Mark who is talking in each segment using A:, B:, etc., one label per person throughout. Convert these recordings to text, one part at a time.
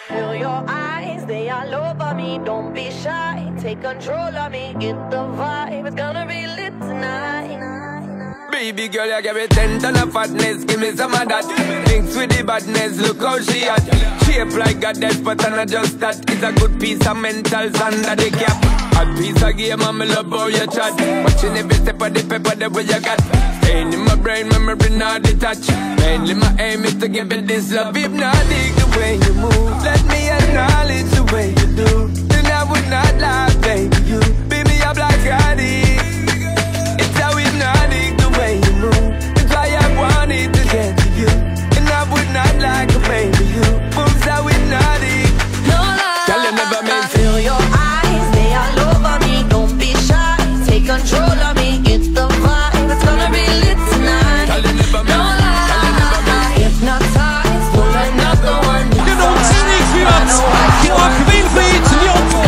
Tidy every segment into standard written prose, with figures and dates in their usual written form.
A: Feel your eyes, they all over me. Don't be shy, take control of me. Get the vibe, it's gonna be lit tonight.
B: Baby girl, you give me 10 ton of fatness, give me some of that. Thinks with the badness, look how she at. Shape like a death, but I'm not just that. It's a good piece of mentals under the cap. A piece of game, I'm love how you chat. Watching every step of the paper, the way you got. Staying in my brain, memory not detached. Mainly my aim is to give it this love. If not, dig the way you move. Let me acknowledge the way you do. Then I would not lie, baby, you. Baby, I'm like Gotti. It's how hypnotic the way you move. That's why I wanted to get to you. And I would not like a baby, you. Moves how hypnotic.
A: No lie,
B: girl, you never meant to.
A: Feel your eyes, they all over me. Don't be shy, take control of me. Get the vibe, it's gonna be lit tonight.
B: Girl, you never meant.
A: No lie, hypnotized, pull another one.
C: Gnonto Zürich führt Georg Wilfried Gnonto.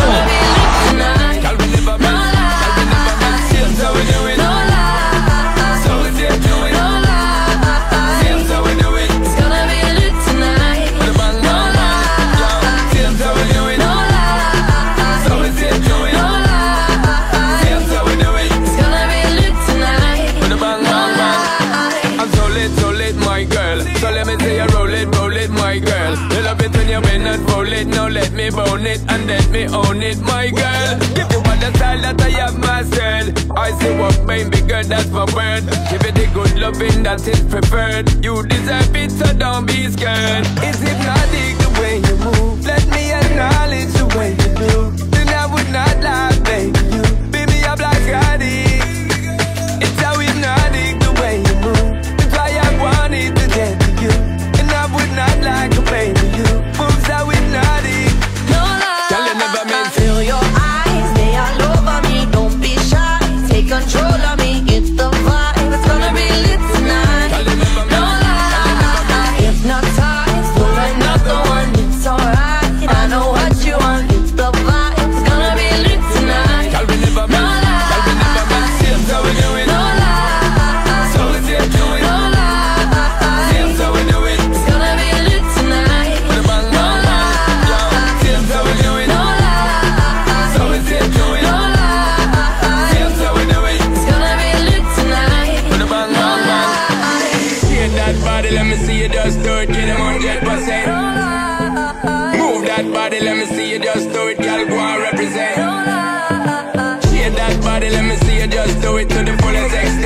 B: Now let me bone it and let me own it, my girl. Give you all the style that I have myself. I see what baby girl, that's my word. Give it the good loving that is preferred. You deserve it, so don't be scared. It's hypnotic the way you move. Let me acknowledge the way you do. Then I would not lie, baby, you. Baby, I'm like Gotti. It's how hypnotic the way you move. That's why I wanted to get to you. And I would not like a baby, you. Moves how hypnotic.
A: No lie,
B: girl, you never meant to.
A: Feel your eyes, they all over me. Don't be shy, take control of me. Get the vibe, it's gonna be lit tonight.
B: Girl, you never meant.
A: No lie, hypnotized, pull another one. It's alright, I know what you want. Get the vibe, it's gonna be lit tonight.
B: Girl, we never meant. Girl, we never meant. Same how we do it.
A: No lie,
B: So we say do it.
A: no lie,
B: Same how we do it.
A: it's gonna be lit tonight.
B: With a bang, bang, bang. Yo, same how we do it.
A: No lie,
B: So we say do it.
A: no lie,
B: Same how we do it.
A: it's gonna be lit tonight.
B: With a bang, bang, bang. Shake that body, let me see you just do it. Get them 100%. Move that body, let me see you just do it. Girl, go and represent. Shake that body, let me see you just do it to the fullest extent.